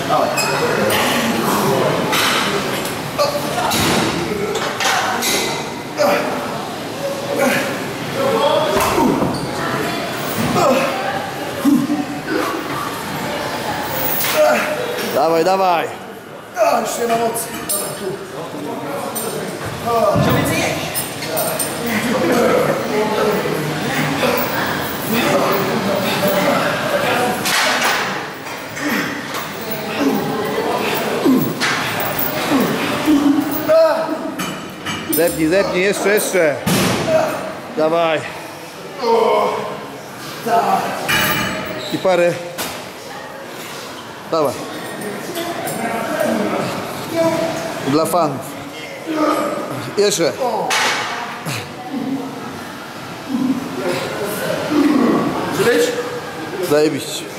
Dawaj. Dawaj, dawaj. Już nie ma mocy. Co więcej jeść? Zepnij, zepnij, jeszcze. Dawaj. I parę. Dawaj. Dla fanów. Jeszcze. Żyć? Zajebiście.